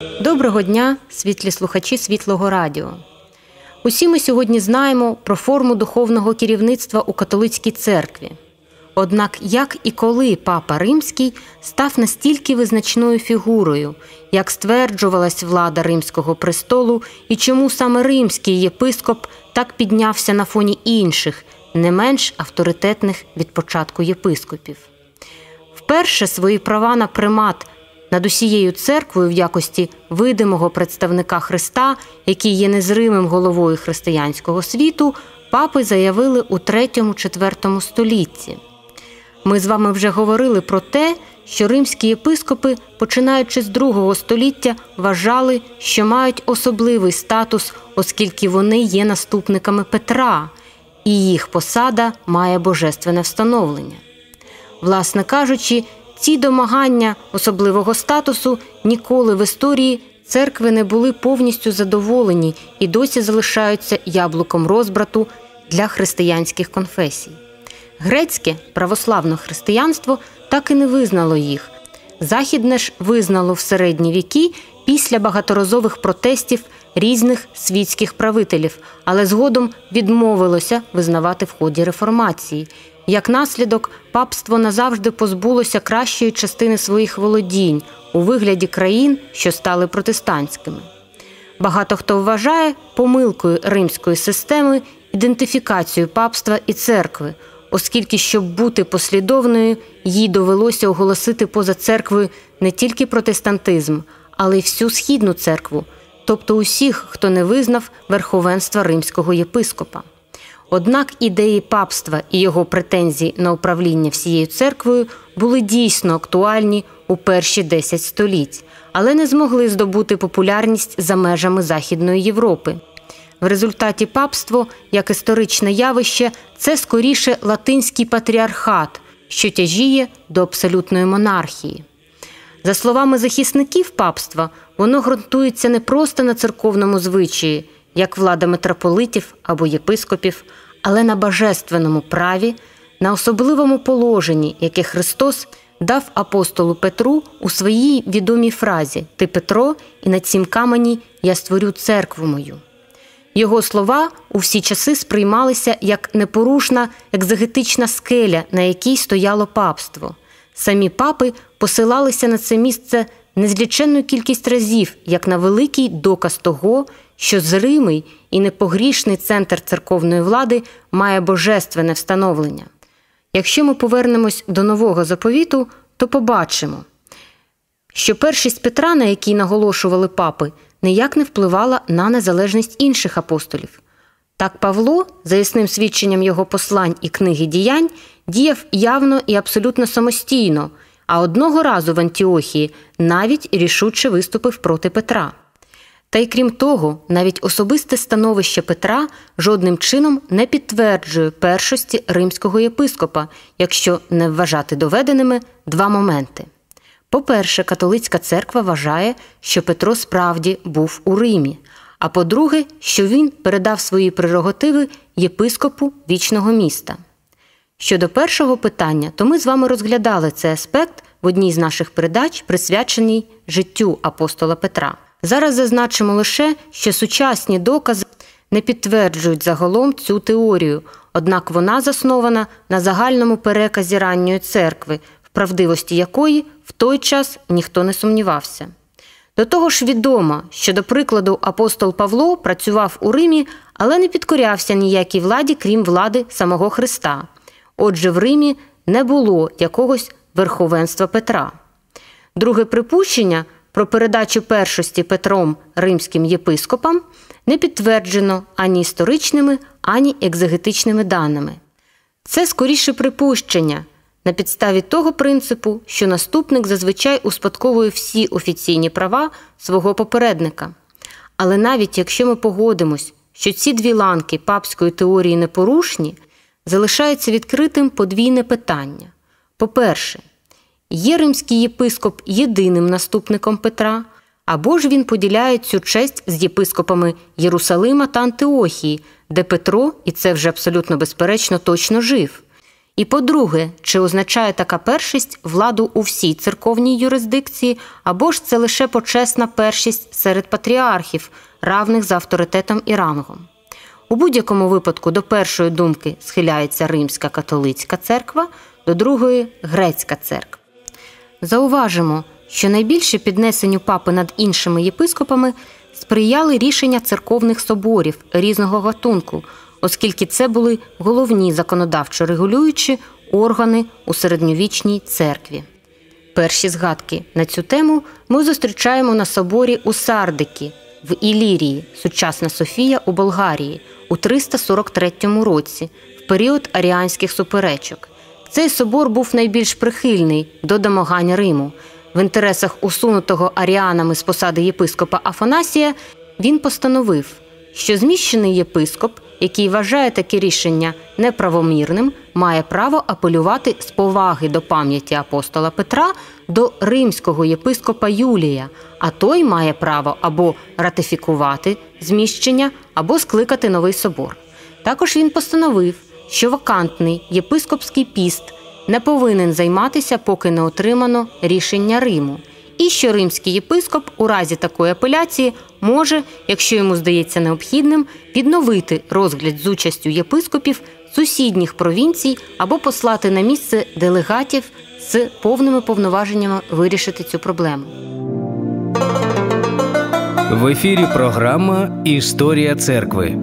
Доброго дня, світлі слухачі Світлого Радіо. Усі ми сьогодні знаємо про форму духовного керівництва у католицькій церкві. Однак як і коли Папа Римський став настільки визначною фігурою, як стверджувалась влада Римського престолу, і чому саме римський єпископ так піднявся на фоні інших, не менш авторитетних від початку єпископів. Вперше свої права на примат над усією церквою в якості видимого представника Христа, який є незримим головою християнського світу, папи заявили у 3-4 столітті. Ми з вами вже говорили про те, що римські єпископи, починаючи з 2 століття, вважали, що мають особливий статус, оскільки вони є наступниками Петра, і їх посада має божественне встановлення. Власне кажучи, ці домагання особливого статусу ніколи в історії церкви не були повністю задоволені і досі залишаються яблуком розбрату для християнських конфесій. Грецьке православне християнство так і не визнало їх. Західне ж визнало в середні віки після багаторазових протестів різних світських правителів, але згодом відмовилося визнавати в ході реформації. Як наслідок, папство назавжди позбулося кращої частини своїх володінь у вигляді країн, що стали протестантськими. Багато хто вважає помилкою римської системи ідентифікацію папства і церкви, оскільки, щоб бути послідовною, їй довелося оголосити поза церквою не тільки протестантизм, але й всю східну церкву, тобто усіх, хто не визнав верховенства римського єпископа. Однак ідеї папства і його претензії на управління всією церквою були дійсно актуальні у перші 10 століть, але не змогли здобути популярність за межами Західної Європи. В результаті папство, як історичне явище, це скоріше латинський патріархат, що тяжіє до абсолютної монархії. За словами захисників папства, воно ґрунтується не просто на церковному звичаї, як влада митрополитів або єпископів, але на божественному праві, на особливому положенні, яке Христос дав апостолу Петру у своїй відомій фразі «Ти, Петро, і на цім камені я створю церкву мою». Його слова у всі часи сприймалися як непорушна екзегетична скеля, на якій стояло папство. Самі папи посилалися на це місце незліченну кількість разів, як на великий доказ того, що зримий і непогрішний центр церковної влади має божественне встановлення. Якщо ми повернемось до Нового Заповіту, то побачимо, що першість Петра, на якій наголошували папи, ніяк не впливала на незалежність інших апостолів. Так Павло, за ясним свідченням його послань і книги діянь, діяв явно і абсолютно самостійно, а одного разу в Антіохії навіть рішуче виступив проти Петра. Та й крім того, навіть особисте становище Петра жодним чином не підтверджує першості римського єпископа, якщо не вважати доведеними 2 моменти. По-перше, католицька церква вважає, що Петро справді був у Римі, а по-друге, що він передав свої прерогативи єпископу вічного міста. Щодо першого питання, то ми з вами розглядали цей аспект в одній з наших передач, присвяченій життю апостола Петра. Зараз зазначимо лише, що сучасні докази не підтверджують загалом цю теорію, однак вона заснована на загальному переказі ранньої церкви, в правдивості якої в той час ніхто не сумнівався. До того ж відомо, що, до прикладу, апостол Павло працював у Римі, але не підкорявся ніякій владі, крім влади самого Христа. Отже, в Римі не було якогось верховенства Петра. Друге припущення про передачу першості Петром римським єпископам не підтверджено ані історичними, ані екзегетичними даними. Це скоріше припущення на підставі того принципу, що наступник зазвичай успадковує всі офіційні права свого попередника. Але навіть якщо ми погодимось, що ці 2 ланки папської теорії непорушні, залишається відкритим подвійне питання. По-перше, є римський єпископ єдиним наступником Петра, або ж він поділяє цю честь з єпископами Єрусалима та Антиохії, де Петро, і це вже абсолютно безперечно, точно жив. І по-друге, чи означає така першість владу у всій церковній юрисдикції, або ж це лише почесна першість серед патріархів, равних за авторитетом і рангом. У будь-якому випадку до першої думки схиляється Римська католицька церква, до другої – Грецька церква. Зауважимо, що найбільше піднесенню папи над іншими єпископами сприяли рішення церковних соборів різного гатунку, оскільки це були головні законодавчо регулюючі органи у середньовічній церкві. Перші згадки на цю тему ми зустрічаємо на соборі у Сардикі в Ілірії, сучасна Софія у Болгарії, у 343 році, в період аріанських суперечок. Цей собор був найбільш прихильний до домагань Риму. В інтересах усунутого аріанами з посади єпископа Афанасія він постановив, що зміщений єпископ, який вважає таке рішення неправомірним, має право апелювати з поваги до пам'яті апостола Петра до римського єпископа Юлія, а той має право або ратифікувати зміщення, або скликати новий собор. Також він постановив, що вакантний єпископський піст не повинен займатися, поки не отримано рішення Риму, і що римський єпископ у разі такої апеляції може, якщо йому здається необхідним, відновити розгляд з участю єпископів сусідніх провінцій або послати на місце делегатів з повними повноваженнями вирішити цю проблему. В ефірі програма «Історія церкви».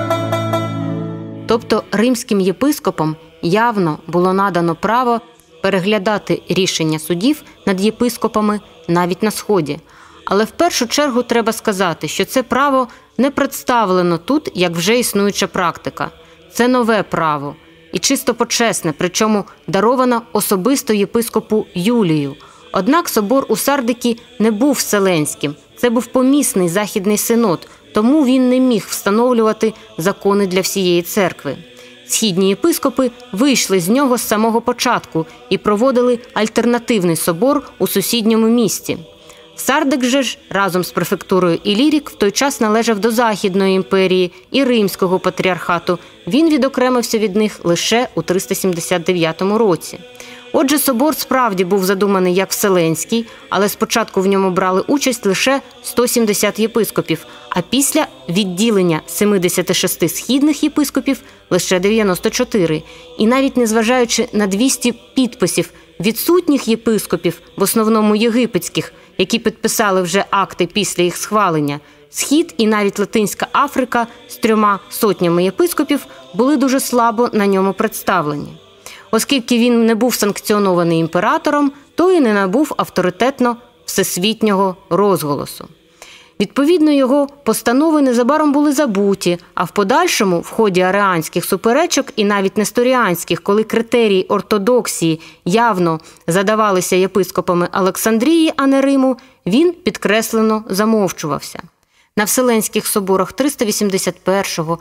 Тобто римським єпископам явно було надано право переглядати рішення судів над єпископами навіть на Сході. Але в першу чергу треба сказати, що це право не представлено тут, як вже існуюча практика. Це нове право і чисто почесне, причому даровано особисто єпископу Юлію. Однак собор у Сардикі не був вселенським, це був помісний західний синод, тому він не міг встановлювати закони для всієї церкви. Східні єпископи вийшли з нього з самого початку і проводили альтернативний собор у сусідньому місті. Сардик же ж разом з префектурою Ілірік в той час належав до Західної імперії і Римського патріархату. Він відокремився від них лише у 379 році. Отже, собор справді був задуманий як вселенський, але спочатку в ньому брали участь лише 170 єпископів, а після відділення 76 східних єпископів – лише 94. І навіть незважаючи на 200 підписів відсутніх єпископів, в основному єгипетських, які підписали вже акти після їх схвалення, Схід і навіть Латинська Африка з 300 єпископів були дуже слабо на ньому представлені. Оскільки він не був санкціонований імператором, то і не набув авторитетно всесвітнього розголосу. Відповідно, його постанови незабаром були забуті, а в подальшому, в ході аріанських суперечок і навіть несторіанських, коли критерії ортодоксії явно задавалися єпископами Олександрії, а не Риму, він підкреслено замовчувався. На Вселенських соборах 381,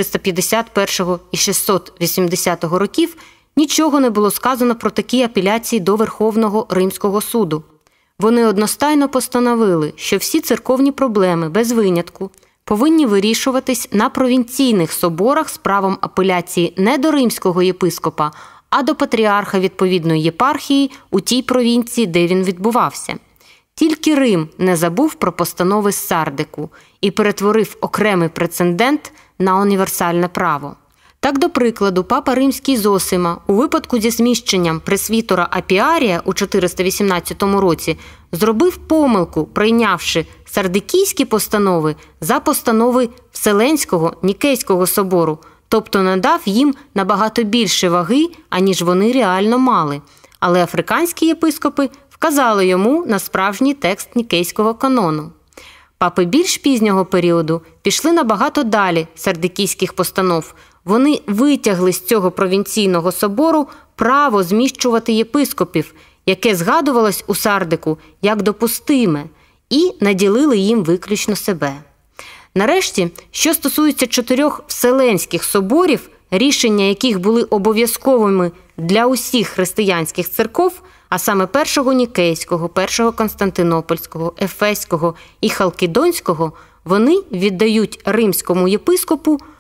451 і 680 років нічого не було сказано про такі апеляції до Верховного Римського суду. Вони одностайно постановили, що всі церковні проблеми, без винятку, повинні вирішуватись на провінційних соборах з правом апеляції не до римського єпископа, а до патріарха відповідної єпархії у тій провінції, де він відбувався. Тільки Рим не забув про постанови з Сардику і перетворив окремий прецедент на універсальне право. Так, до прикладу, папа Римський Зосима у випадку зі зміщенням пресвітора Апіарія у 418 році зробив помилку, прийнявши сардикійські постанови за постанови Вселенського Нікейського собору, тобто надав їм набагато більше ваги, аніж вони реально мали. Але африканські єпископи вказали йому на справжній текст Нікейського канону. Папи більш пізнього періоду пішли набагато далі сардикійських постанов. Вони витягли з цього провінційного собору право зміщувати єпископів, яке згадувалось у Сардику як допустиме, і наділили їм виключно себе. Нарешті, що стосується 4 вселенських соборів, рішення яких були обов'язковими для усіх християнських церков, а саме Першого Нікейського, Першого Константинопольського, Ефеського і Халкідонського, вони віддають римському єпископу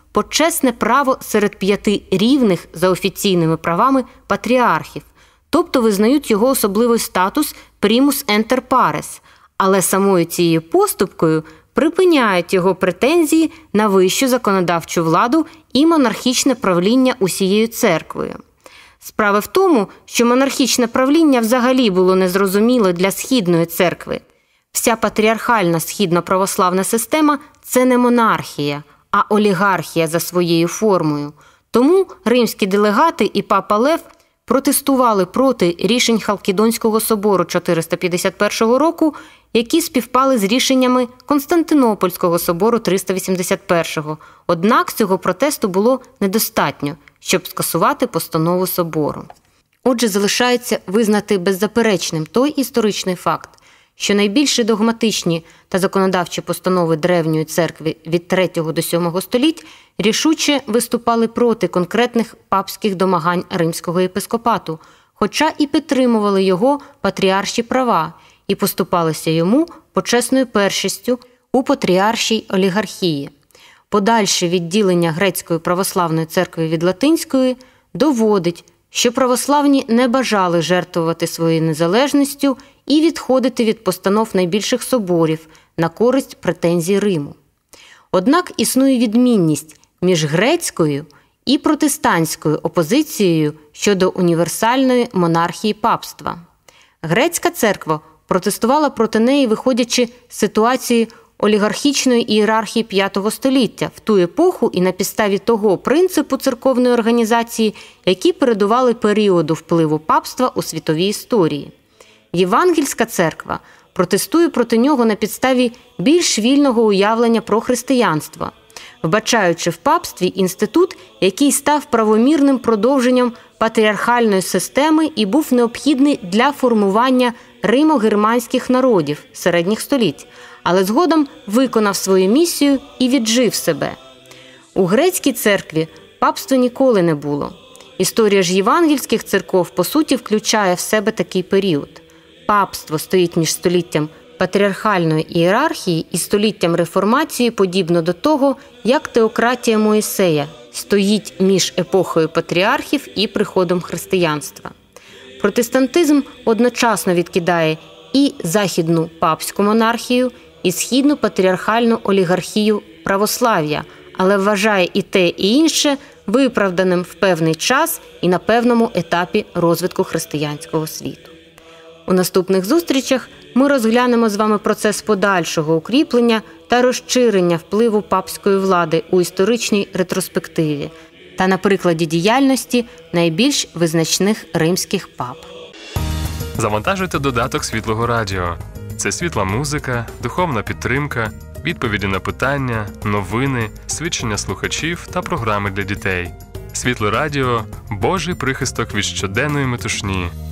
почесне право серед 5 рівних за офіційними правами патріархів, тобто визнають його особливий статус primus inter pares, але самою цією поступкою припиняють його претензії на вищу законодавчу владу і монархічне правління усією церквою. Справа в тому, що монархічне правління взагалі було незрозуміло для Східної церкви. Вся патріархальна східно-православна система – це не монархія, а олігархія за своєю формою. Тому римські делегати і папа Лев протестували проти рішень Халкідонського собору 451 року, які співпали з рішеннями Константинопольського собору 381-го. Однак цього протесту було недостатньо, щоб скасувати постанову собору. Отже, залишається визнати беззаперечним той історичний факт, що найбільші догматичні та законодавчі постанови Древньої церкви від 3 до 7 століть рішуче виступали проти конкретних папських домагань римського єпископату, хоча і підтримували його патріарші права і поступалися йому почесною першістю у патріаршій олігархії. Подальше відділення Грецької православної церкви від Латинської доводить, що православні не бажали жертвувати своєю незалежністю і відходити від постанов найбільших соборів на користь претензій Риму. Однак існує відмінність між грецькою і протестантською опозицією щодо універсальної монархії папства. Грецька церква протестувала проти неї, виходячи з ситуації олігархічної ієрархії V століття в ту епоху і на підставі того принципу церковної організації, які передували періоду впливу папства у світовій історії. Євангельська церква протестує проти нього на підставі більш вільного уявлення про християнство, вбачаючи в папстві інститут, який став правомірним продовженням патріархальної системи і був необхідний для формування римо-германських народів середніх століть, але згодом виконав свою місію і віджив себе. У грецькій церкві папства ніколи не було. Історія ж євангельських церков, по суті, включає в себе такий період. Папство стоїть між століттям патріархальної ієрархії і століттям реформації, подібно до того, як теократія Моїсея стоїть між епохою патріархів і приходом християнства. Протестантизм одночасно відкидає і західну папську монархію, і східну патріархальну олігархію православ'я, але вважає і те, і інше виправданим в певний час і на певному етапі розвитку християнського світу. У наступних зустрічах ми розглянемо з вами процес подальшого укріплення та розширення впливу папської влади у історичній ретроспективі та на прикладі діяльності найбільш визначних римських пап. Завантажуйте додаток Світлого Радіо. Це світла музика, духовна підтримка, відповіді на питання, новини, свідчення слухачів та програми для дітей. Світле Радіо – Божий прихисток від щоденної метушні.